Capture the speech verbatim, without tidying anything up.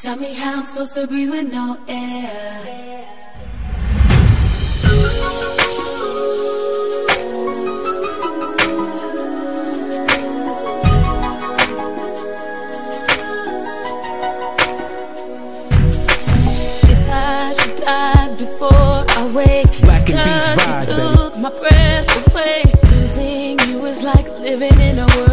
Tell me how I'm supposed to breathe with no air. If I should die before I wake, Black and Beats vibes, baby. took my breath away. Losing you is like living in a world